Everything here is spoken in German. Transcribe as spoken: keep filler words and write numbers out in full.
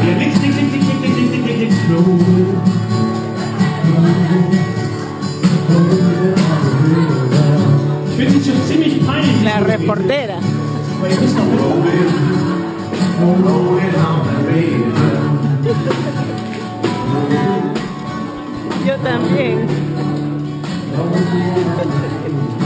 Ich finde es schon ziemlich peinlich. La reportera. Yo también.